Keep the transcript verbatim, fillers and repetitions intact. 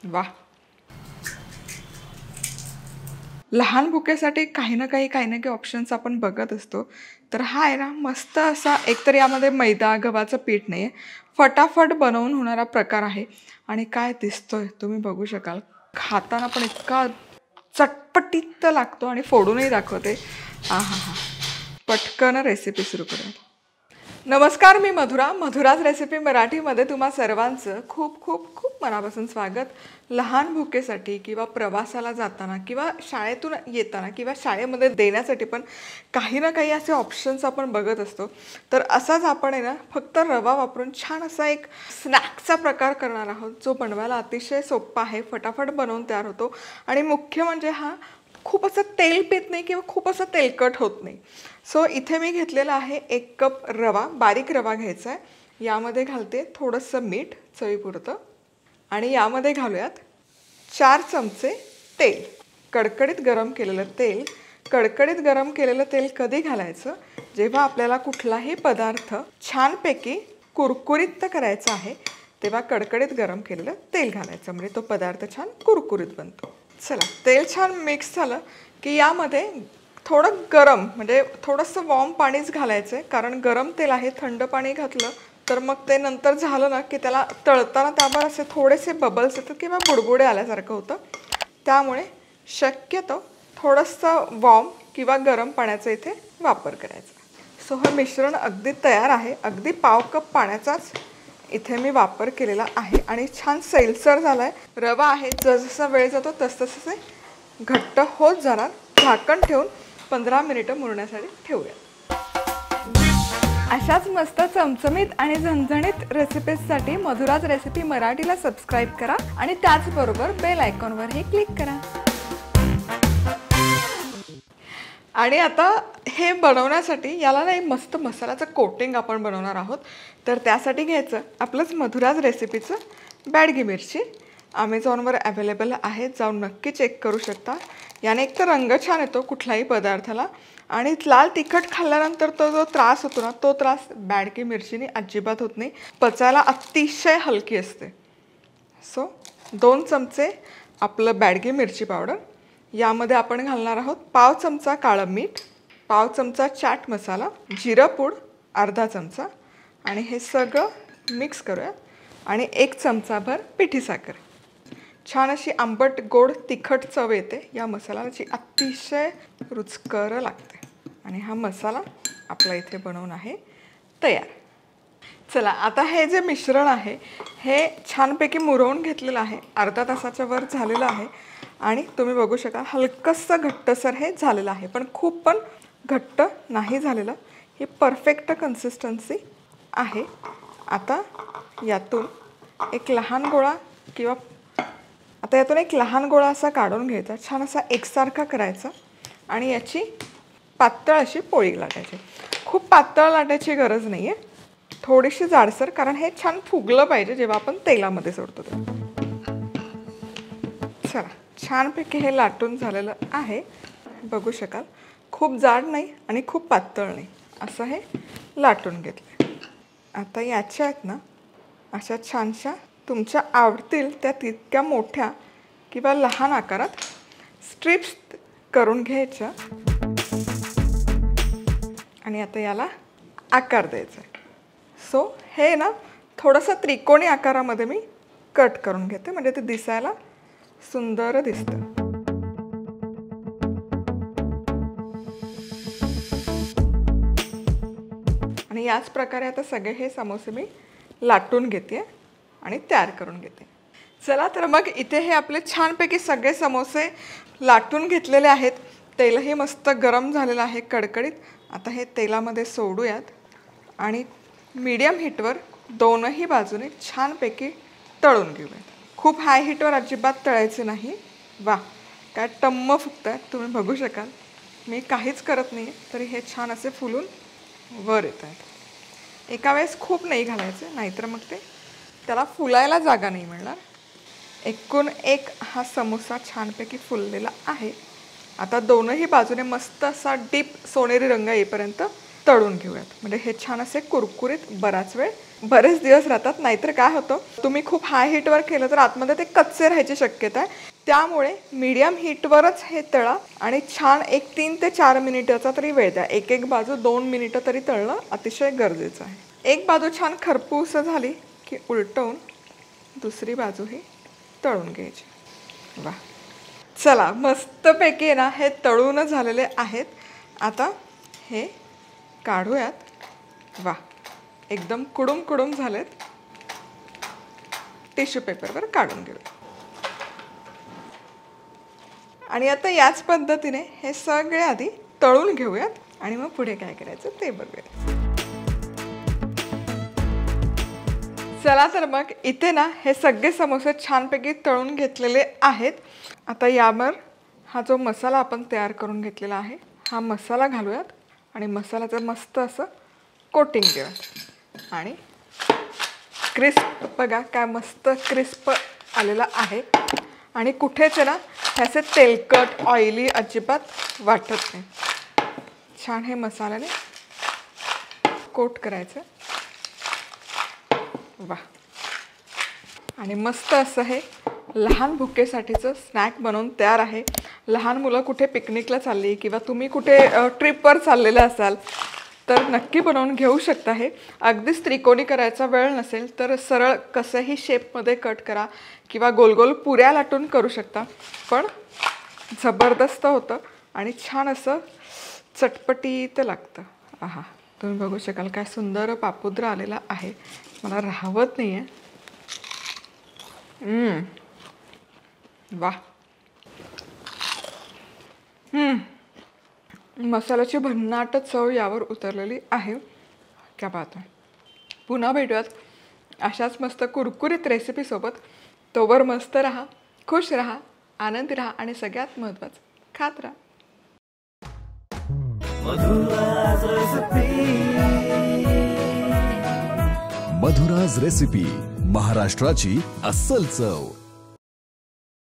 वाह! लहान भुकेसाठी काही ना काही काही ना काही ऑप्शन्स आपण बघत असतो. तर हा आहे ना मस्त असा, एकतर यामध्ये मैदा गव्हाचं पीठ नाही आहे, फटाफट बनवून होणारा प्रकार आहे. आणि काय दिसतोय तुम्ही बघू शकाल, खाताना पण इतका चटपटीत लागतो आणि फोडूनही दाखवते. हा हा हा पटकन रेसिपी सुरू करूया. नमस्कार, मी मधुरा. मधुराज रेसिपी मराठीमध्ये तुम्हा सर्वांचं खूप खूप खूप मनापासून स्वागत. लहान भुकेसाठी किंवा प्रवासाला जाताना किंवा शाळेतून येताना किंवा शाळेमध्ये देण्यासाठी पण काही ना काही असे ऑप्शन्स आपण बघत असतो. तर असाच आपण आहे ना फक्त रवा वापरून छान असा एक स्नॅक्सचा प्रकार करणार आहोत, जो बनवायला अतिशय सोपा आहे, फटाफट बनवून तयार होतो आणि मुख्य म्हणजे हा खूप असं तेल पित नाही किंवा खूप असं तेलकट होत नाही. सो इथे मी घेतलेला आहे एक कप रवा, बारीक रवा घ्यायचा आहे. यामध्ये घालते थोडंसं मीठ चवीपुरतं आणि यामध्ये घालूयात चार चमचे तेल. कडकडीत गरम केलेलं तेल. कडकडीत गरम केलेलं तेल कधी घालायचं? जेव्हा आपल्याला कुठलाही पदार्थ छानपैकी कुरकुरीत करायचा आहे तेव्हा कडकडीत गरम केलेलं तेल घालायचं, म्हणजे तो पदार्थ छान कुरकुरीत बनतो. चला, तेल छान मिक्स झालं की यामध्ये थोडं गरम म्हणजे थोडंसं वॉर्म पाणीच घालायचं आहे, कारण गरम तेल आहे. थंड पाणी घातलं तर मग ते नंतर झालं ना की त्याला तळताना त्यावर असे थोडेसे बबल्स येतात किंवा बुडबुडे आल्यासारखं होतं. त्यामुळे शक्यतो थोडंसं वॉर्म किंवा गरम पाण्याचा इथे वापर करायचा. सो हे मिश्रण अगदी तयार आहे. अगदी पाव कप पाण्याचाच इथे मी वापर केलेला आहे आणि छान सैलसर झाला आहे. रवा आहे, जसजसा वेळ जातो तसतसं ते घट्ट होत जाणार. झाकण ठेवून पंधरा मिनिटं मुरण्यासाठी ठेवूया. अशाच मस्त चमचमीत आणि झणझणीत रेसिपीजसाठी मधुराज रेसिपी मराठीला सबस्क्राईब करा आणि त्याचबरोबर बेल आयकॉनवरही क्लिक करा. आणि आता हे बनवण्यासाठी याला नाही मस्त मसाल्याचं कोटिंग आपण बनवणार आहोत. तर त्यासाठी घ्यायचं आपलंच मधुराज रेसिपीचं बॅडगी मिरची. अमेझॉनवर अवेलेबल आहे, जाऊन नक्की चेक करू शकता. याने एक तर रंग छान येतो कुठल्याही पदार्थाला आणि लाल तिखट खाल्ल्यानंतर तो जो त्रास होतो ना, तो त्रास बॅडगी मिरचीने अजिबात होत नाही. पचायला अतिशय हलकी असते. सो दोन चमचे आपलं बॅडगी मिरची पावडर. यामध्ये आपण घालणार आहोत पाव चमचा काळं मीठ, पाव चमचा चाट मसाला, जिरं पूड अर्धा चमचा आणि हे सगळं मिक्स करूया. आणि एक चमचाभर पिठी साखर. छान अशी आंबट गोड तिखट चव येते या मसाल्याची, अतिशय रुचकर लागते. आणि हा मसाला आपला इथे बनवून आहे तयार. चला, आता हे जे मिश्रण आहे हे छानपैकी मुरवून घेतलेलं आहे. अर्धा तासाच्या वर झालेलं आहे आणि तुम्ही बघू शकाल हलकंसं घट्टसर हे झालेलं आहे, पण खूप पण घट्ट नाही झालेलं. ही परफेक्ट कन्सिस्टन्सी आहे. आता यातून एक लहान गोळा किंवा आता यातून एक लहान गोळा असा काढून घ्यायचा, छान असा एकसारखा करायचा आणि याची पातळ अशी पोळी लाटायची. खूप पातळ लाटायची गरज नाही आहे, थोडीशी जाडसर, कारण हे छान फुगलं पाहिजे जेव्हा आपण तेलामध्ये सोडतो ते. चला, छानपैकी हे लाटून झालेलं आहे, बघू शकाल. खूप जाड नाही आणि खूप पातळ नाही, असं हे लाटून घेतलं. आता याच्यात ना अशा छानशा तुमच्या आवडतील त्या तितक्या मोठ्या किंवा लहान आकारात स्ट्रिप्स करून घ्यायच्या आणि आता याला आकार द्यायचा आहे. सो हे ना थोडंसं त्रिकोणी आकारामध्ये मी कट करून घेते, म्हणजे ते दिसायला सुंदर दिसतं. आणि याच प्रकारे आता सगळे हे समोसे मी लाटून घेते आणि तयार करून घेते. चला, तर मग इथे हे आपले छानपैकी सगळे समोसे लाटून घेतलेले आहेत. तेलही मस्त गरम झालेलं आहे कडकडीत. आता हे तेलामध्ये सोडूयात आणि मीडियम हीटवर दोनही बाजूने छानपैकी तळून घेऊयात. खूप हाय हीटवर अजिबात तळायचे नाही. वा, काय टम्म फुगत आहेत, तुम्ही बघू शकाल. मी काहीच करत नाही तरी हे छान असे फुलून वर येत आहेत. एका वेळेस खूप नाही घालायचे, नाहीतर मग ते त्याला फुलायला जागा नाही मिळणार. एकूण एक हा समोसा छानपैकी फुललेला आहे. आता दोनही बाजूने मस्त असा डीप सोनेरी रंग येईपर्यंत तळून घेऊयात, म्हणजे हे छान असे कुरकुरीत बराच वेळ बरेच दिवस राहतात. नाहीतर काय होतं, तुम्ही खूप हाय हीटवर केलं तर आतमध्ये ते कच्चे राहायची शक्यता आहे. त्यामुळे मीडियम हीटवरच हे तळा आणि छान एक तीन ते चार मिनिटाचा तरी वेळ द्या. एक एक बाजू दोन मिनिटं तरी तळणं अतिशय गरजेचं आहे. एक बाजू छान खरपूस झाली की उलटवून दुसरी बाजूही तळून घ्यायची. वा, चला मस्तपैकी ना हे तळून झालेले आहेत. आता हे काढूयात. वा, एकदम कुडूम कुडूम झालेत. टिश्यू पेपरवर काढून घेऊया. आणि आता याच पद्धतीने हे सगळे आधी तळून घेऊयात आणि मग पुढे काय करायचं ते बघूया. चला तर मग इथे ना हे सगळे समोसे छानपैकी तळून घेतलेले आहेत. आता यावर हा जो मसाला आपण तयार करून घेतलेला आहे हा मसाला घालूयात आणि मसाल्याचं मस्त असं कोटिंग देऊयात. आणि क्रिस्प बघा काय मस्त क्रिस्प आलेला आहे. आणि कुठेच ना ह्याचे तेलकट ऑइली अजिबात वाटत नाही. छान हे मसाल्याने कोट करायचं. वा, आणि मस्त असं हे लहान भुकेसाठीचं स्नॅक बनवून तयार आहे. लहान मुलं कुठे पिकनिकला चालली किंवा तुम्ही कुठे ट्रिपवर चाललेलं असाल तर नक्की बनवून घेऊ शकता. हे अगदीच त्रिकोणी करायचा वेळ नसेल तर सरळ कसंही शेपमध्ये कट करा किंवा गोल गोल पुऱ्या लाटून करू शकता. पण जबरदस्त होतं आणि छान असं चटपटीत लागतं. आहा, तुम्ही बघू शकाल काय सुंदर पापुद्रा आलेला आहे. मला राहवत नाही आहे. वा, मसाल्याची भन्नाट चव यावर उतरलेली आहे. क्या बात आहे. पुन्हा भेटूयात अशाच मस्त कुरकुरीत रेसिपीसोबत. तोवर मस्त राहा, खुश राहा, आनंदी राहा आणि सगळ्यात महत्त्वाचं खात राहा. मधुराज रेसिपी, महाराष्ट्राची अस्सल चव.